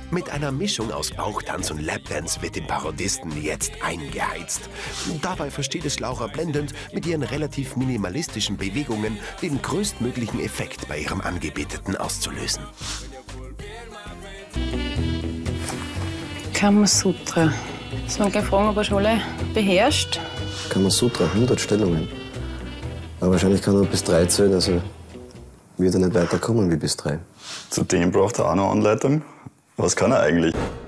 Mit einer Mischung aus Bauchtanz und Lapdance wird dem Parodisten jetzt eingeheizt. Dabei versteht es Laura blendend, mit ihren relativ minimalistischen Bewegungen den größtmöglichen Effekt bei ihrem Angebeteten auszulösen. Kamasutra. So, man kann fragen, ob er schon alle beherrscht. Kamasutra, 100 Stellungen. Aber wahrscheinlich kann er bis 3 zählen, also wird er nicht weiterkommen wie bis 3. Zudem braucht er auch noch Anleitung. Was kann er eigentlich?